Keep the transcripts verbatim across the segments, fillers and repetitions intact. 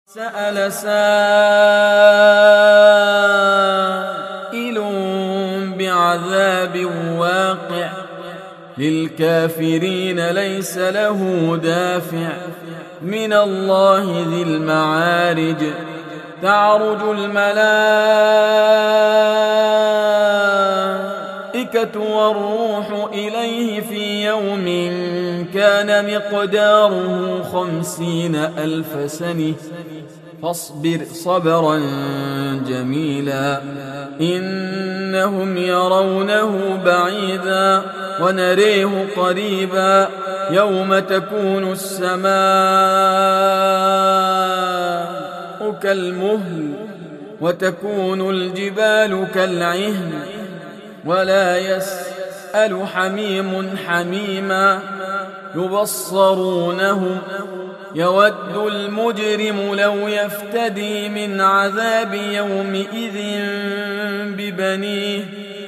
سأل سائل بعذاب واقع للكافرين ليس له دافع من الله ذي المعارج تعرج الملائكة والروح إليه في يوم كان مقداره خمسين ألف سنة فاصبر صبرا جميلا إنهم يرونه بعيدا ونريه قريبا يوم تكون السماء كالمهل وتكون الجبال كالعهن ولا يسأل حميم حميما يبصرونهم يود المجرم لو يفتدي من عذاب يومئذ ببنيه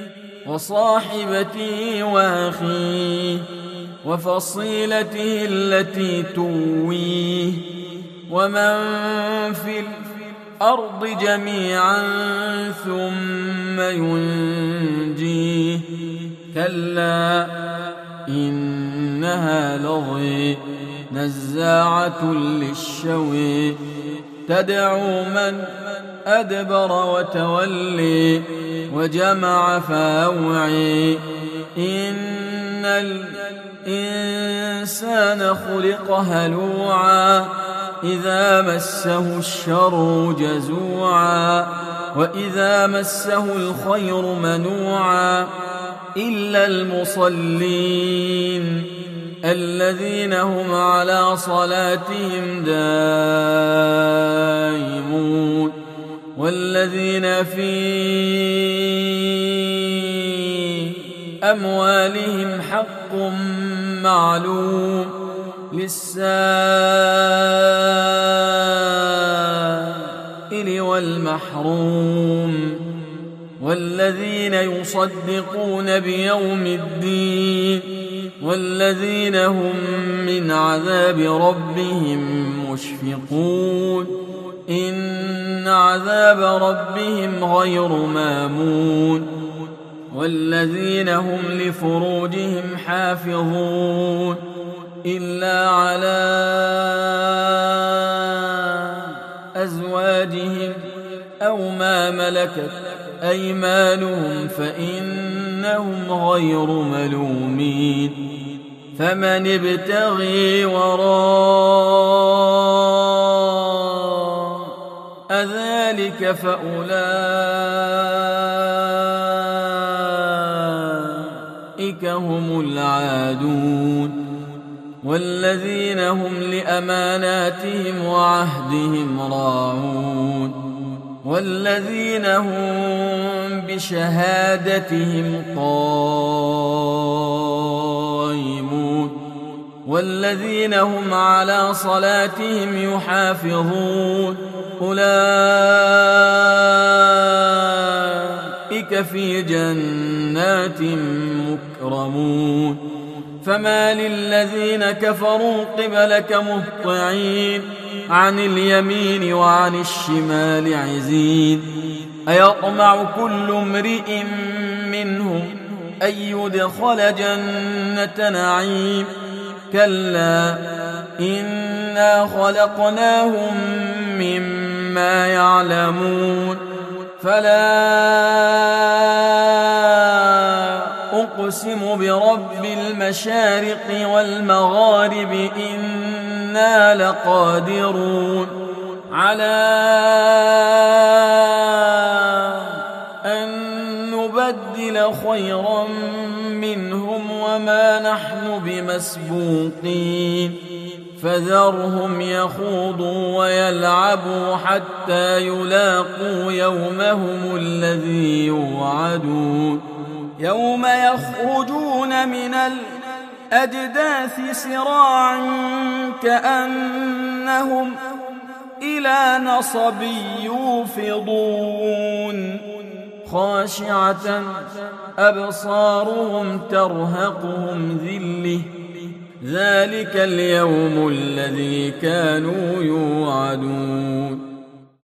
وصاحبته وأخيه وفصيلته التي تويه ومن في الأرض جميعا ثم ينجيه كلا إنها لظى نزاعة للشوى تدعو من أدبر وتولي وجمع فأوعي إن الإنسان خلق هلوعا إذا مسه الشر جزوعا وإذا مسه الخير منوعا إلا المصلين الذين هم على صلاتهم دائمون والذين في أموالهم حق معلوم للسائل والمحروم والذين يصدقون بيوم الدين والذين هم من عذاب ربهم مشفقون إن عذاب ربهم غير مامون والذين هم لفروجهم حافظون إلا على أزواجهم أو ما ملكت أيمانهم فإنهم غير ملومين فمن ابتغي وراء ذلك فأولئك هم العادون والذين هم لأماناتهم وعهدهم راعون والذين هم بشهادتهم قائمون والذين هم على صلاتهم يحافظون أولئك في جنات مكرمون فما للذين كفروا قبلك مهطعين عن اليمين وعن الشمال عزين أيطمع كل امرئ منهم أن يدخل جنة نعيم كلا إنا خلقناهم مما يعلمون فلا أقسم برب المشارق والمغارب إنا لقادرون على أن نبدل خيرا منهم وما نحن بمسبوقين فذرهم يخوضوا ويلعبوا حتى يلاقوا يومهم الذي يوعدون يوم يخرجون من الأجداث سراعا كأنهم إلى نصب يوفضون خاشعة أبصارهم ترهقهم ذلة ذلك اليوم الذي كانوا يوعدون